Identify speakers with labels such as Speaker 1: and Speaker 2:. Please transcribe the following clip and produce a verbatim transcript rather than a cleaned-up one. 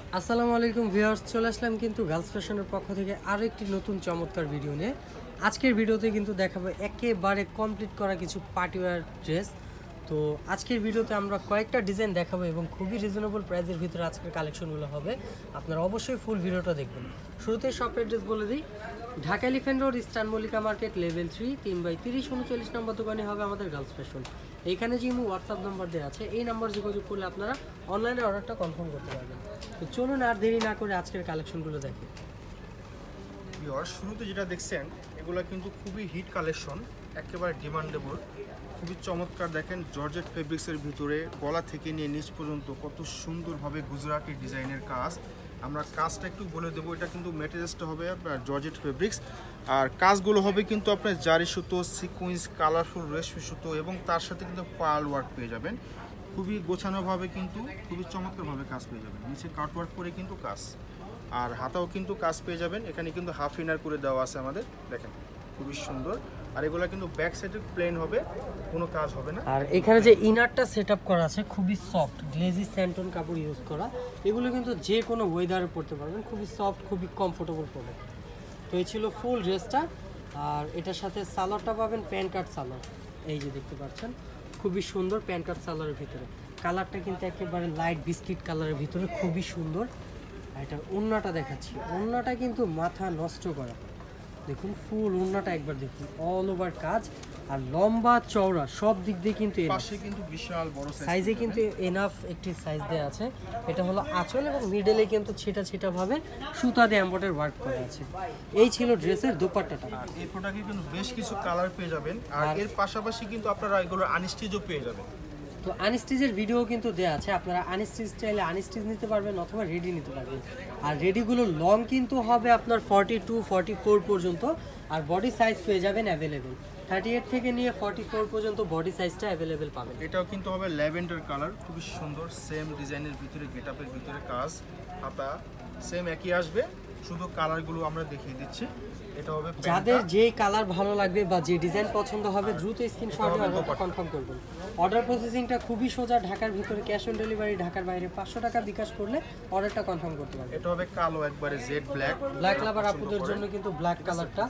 Speaker 1: আসসালামু আলাইকুম ভিউয়ার্স, চলে আসলাম কিন্তু গার্লস ফ্যাশনের পক্ষ থেকে আরও একটি নতুন চমৎকার ভিডিও নিয়ে। আজকের ভিডিওতে কিন্তু দেখাবো একেবারে কমপ্লিট করা কিছু পার্টিওয়ার ড্রেস। তো আজকের ভিডিওতে আমরা কয়েকটা ডিজাইন দেখাবো এবং খুবই রিজনেবল প্রাইসের ভিতরে আজকের কালেকশনগুলো হবে। আপনারা অবশ্যই ফুল ভিডিওটা দেখবেন। শুরুতে শপ অ্যাড্রেস বলে দিই, Dhaka elephant road, eastern Mallika market, level three, তিন বাই তিরিশ উনচল্লিশ নম্বর দোকানে হবে আমাদের গার্লস ফ্যাশন। এইখানে যে হোয়াটসঅ্যাপ নাম্বার দেওয়া আছে, এই নাম্বার যোগাযোগ করলে আপনারা অনলাইনে অর্ডারটা কনফার্ম করতে পারবেন। তো চলুন আর দেরি না করে আজকের কালেকশনগুলো দেখি।
Speaker 2: ভিউয়ার্স, শুরুতে যেটা দেখছেন এগুলো কিন্তু খুবই হিট কালেকশন, একেবারে ডিমান্ডেবল, খুবই চমৎকার। দেখেন জর্জেট ফেব্রিক্সের ভিতরে গলা থেকে নিয়ে নিচ পর্যন্ত কত সুন্দরভাবে গুজরাটি ডিজাইনের কাজ। আমরা কাজটা একটু বলে দেবো। এটা কিন্তু ম্যাটেরিয়ালসটা হবে আপনার জর্জেট ফেব্রিক্স, আর কাজগুলো হবে কিন্তু আপনার জারি সুতো, সিকুয়েন্স, কালারফুল রেশমি সুতো এবং তার সাথে কিন্তু পার্ল ওয়ার্ক পেয়ে যাবেন। খুবই গোছানোভাবে কিন্তু খুবই চমৎকারভাবে কাজ পেয়ে যাবেন। নিচে কাট ওয়ার্ক করে কিন্তু কাজ, আর হাতাও কিন্তু কাজ পেয়ে যাবেন। এখানে কিন্তু হাফ ইনার করে দেওয়া আছে আমাদের, দেখেন খুবই সুন্দর। আর এগুলো কিন্তু ব্যাক সাইডে প্লেন হবে, কোনো কাজ হবে না।
Speaker 1: আর এখানে যে ইনারটা সেট আপ করা আছে খুবই সফট গ্লেজি স্যান্টন কাপড় ইউজ করা। এগুলো কিন্তু যে কোনো ওয়েদারে পরতে পারবেন, খুবই সফট, খুবই কমফোর্টেবল প্রোডাক্ট। তো এই ছিল ফুল ড্রেসটা। আর এটার সাথে সালোয়ারটা পাবেন প্যান্ট কাট সালোয়ার, এই যে দেখতে পাচ্ছেন খুবই সুন্দর প্যান্ট কাট সালোয়ারের ভিতরে। কালারটা কিন্তু একেবারে লাইট বিস্কিট কালারের ভিতরে, খুবই সুন্দর। আর এটার ওড়নাটা দেখাচ্ছি, ওড়নাটা কিন্তু মাথা নষ্ট করা। দেখুন ফুল ওড়নাটা একবার দেখুন, অল ওভার কাজ, আর লম্বা চওড়া সব দিক দিয়ে কিন্তু
Speaker 2: পাশে কিন্তু বিশাল বড়
Speaker 1: সাইজে কিন্তু এনাফ একটি সাইজ দেওয়া আছে। এটা হলো আঁচল এবং মিডলে কিন্তু ছিটা ছিটা ভাবে সুতা দিয়ে এমব্রয়ডারি ওয়ার্ক করা আছে। এই ছিল ড্রেসের দোপাট্টাটা।
Speaker 2: আর এই প্রোডাক্টে কিন্তু বেশ কিছু কালার পেয়ে যাবেন, আর এর পাশাপাশি কিন্তু আপনারা এগুলো আনস্টিচও পেয়ে যাবেন।
Speaker 1: তো আনস্টিচের ভিডিও কিন্তু দেওয়া আছে, আপনারা আনস্টিচ চাইলে আনস্টিচ নিতে পারবেন অথবা রেডি নিতে পারবেন। আর রেডিগুলো লং কিন্তু হবে আপনার ফর্টি টু ফর্টি ফোর পর্যন্ত, আর বডি সাইজ পেয়ে যাবেন অ্যাভেলেবেল থার্টি এইট থেকে নিয়ে ফর্টি ফোর পর্যন্ত বডি সাইজটা অ্যাভেলেবেল পাবেন।
Speaker 2: এটাও কিন্তু হবে ল্যাভেন্ডার কালার, খুবই সুন্দর, সেম ডিজাইনের ভিতরে গেটআপের ভিতরে কাজ, হাতা সেম একই আসবে, শুধু কালারগুলো আমরা দেখিয়ে দিচ্ছি। এটা হবে
Speaker 1: যাদের যেই কালার ভালো লাগবে বা যে ডিজাইন পছন্দ হবে দ্রুত স্ক্রিনশট দিয়ে অর্ডারটা কনফার্ম করবেন। অর্ডার প্রসেসিংটা খুবই সোজা, ঢাকার ভিতরে ক্যাশ অন ডেলিভারি, ঢাকার বাইরে পাঁচশো টাকা বিকাশ করলে অর্ডারটা কনফার্ম করতে পারবেন।
Speaker 2: এটা হবে কালো একবারে জেড ব্ল্যাক।
Speaker 1: ব্ল্যাক লাভার আপুদের জন্য কিন্তু ব্ল্যাক কালারটা